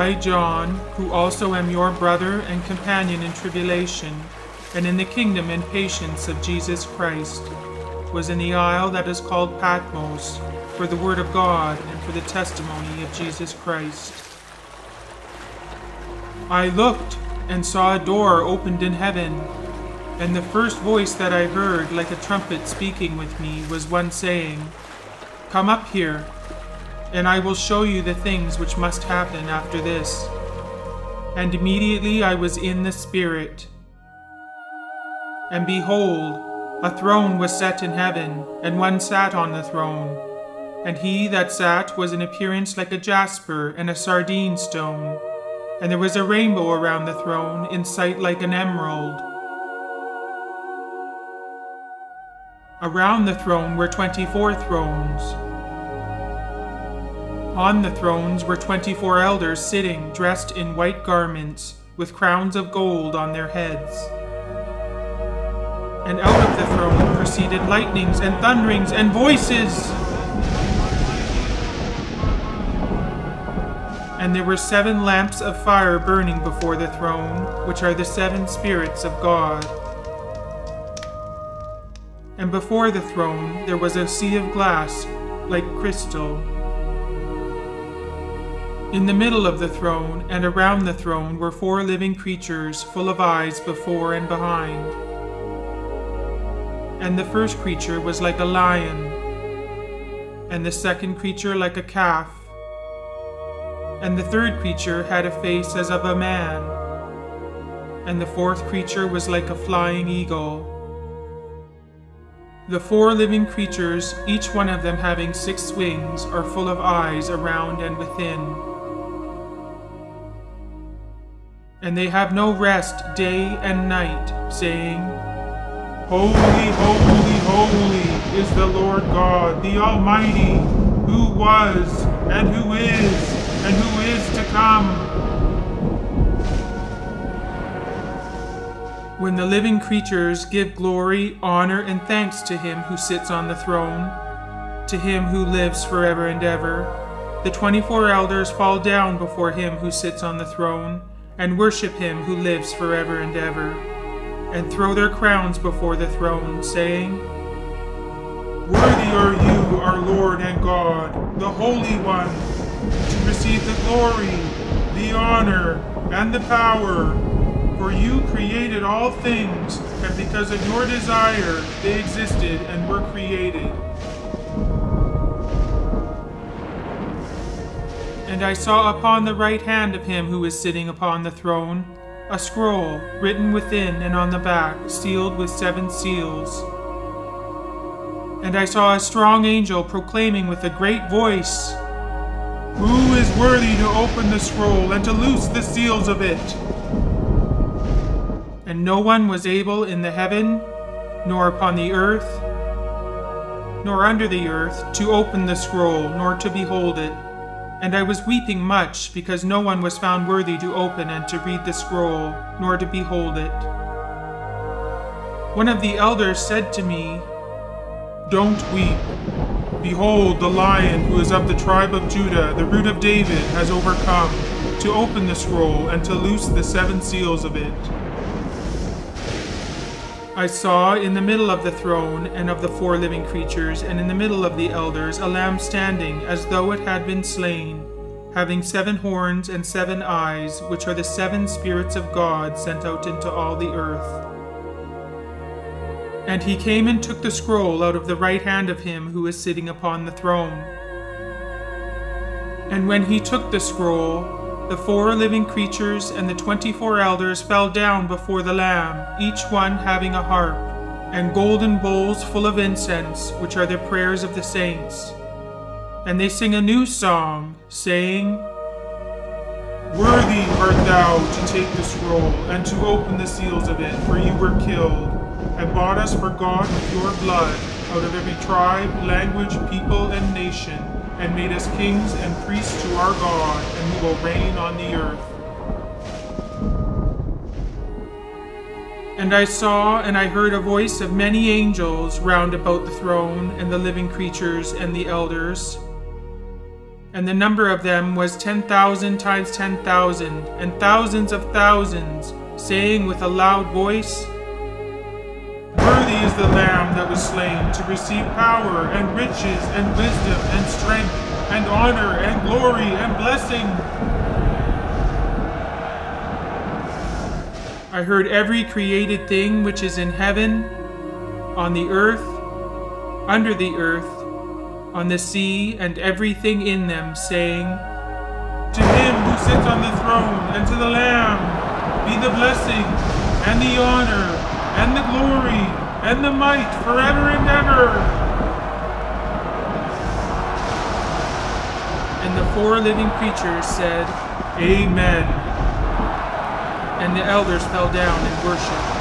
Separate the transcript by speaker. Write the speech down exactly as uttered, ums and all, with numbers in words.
Speaker 1: I, John, who also am your brother and companion in tribulation, and in the kingdom and patience of Jesus Christ, was in the isle that is called Patmos, for the word of God and for the testimony of Jesus Christ. I looked and saw a door opened in heaven, and the first voice that I heard, like a trumpet speaking with me, was one saying, "Come up here, and I will show you the things which must happen after this." And immediately I was in the Spirit. And behold, a throne was set in heaven, and one sat on the throne. And he that sat was in appearance like a jasper and a sardine stone. And there was a rainbow around the throne, in sight like an emerald. Around the throne were twenty-four thrones. On the thrones were twenty-four elders sitting, dressed in white garments, with crowns of gold on their heads. And out of the throne proceeded lightnings and thunderings and voices. And there were seven lamps of fire burning before the throne, which are the seven spirits of God. And before the throne there was a sea of glass, like crystal. In the middle of the throne and around the throne were four living creatures, full of eyes before and behind. And the first creature was like a lion, and the second creature like a calf, and the third creature had a face as of a man, and the fourth creature was like a flying eagle. The four living creatures, each one of them having six wings, are full of eyes around and within. And they have no rest day and night, saying, "Holy, holy, holy is the Lord God, the Almighty, who was, and who is, and who is to come." When the living creatures give glory, honor, and thanks to him who sits on the throne, to him who lives forever and ever, the twenty-four elders fall down before him who sits on the throne, and worship him who lives forever and ever, and throw their crowns before the throne, saying, "Worthy are you, our Lord and God, the Holy One, to receive the glory, the honor, and the power. For you created all things, and because of your desire they existed and were created." And I saw upon the right hand of him who is sitting upon the throne a scroll written within and on the back, sealed with seven seals. And I saw a strong angel proclaiming with a great voice, "Who is worthy to open the scroll and to loose the seals of it?" And no one was able in the heaven, nor upon the earth, nor under the earth, to open the scroll, nor to behold it. And I was weeping much, because no one was found worthy to open and to read the scroll, nor to behold it. One of the elders said to me, "Don't weep. Behold, the Lion who is of the tribe of Judah, the root of David, has overcome, to open the scroll and to loose the seven seals of it." I saw in the middle of the throne and of the four living creatures, and in the middle of the elders, a lamb standing as though it had been slain, having seven horns and seven eyes, which are the seven spirits of God sent out into all the earth. And he came and took the scroll out of the right hand of him who is sitting upon the throne. And when he took the scroll, the four living creatures and the twenty-four elders fell down before the Lamb, each one having a harp, and golden bowls full of incense, which are the prayers of the saints. And they sing a new song, saying, "Worthy art thou to take the scroll, and to open the seals of it, for you were killed, and bought us for God with your blood, out of every tribe, language, people, and nation, and made us kings and priests to our God, and we will reign on the earth." And I saw and I heard a voice of many angels round about the throne and the living creatures and the elders. And the number of them was ten thousand times ten thousand, and thousands of thousands, saying with a loud voice, Worthy is the Lamb that was slain to receive power and riches and wisdom and strength and honor and glory and blessing. I heard every created thing which is in heaven, on the earth, under the earth, on the sea, and everything in them, saying, To him who sits on the throne and to the Lamb be the blessing and the honor and the glory and the might forever and ever. And the four living creatures said, Amen. And the elders fell down and worshipped.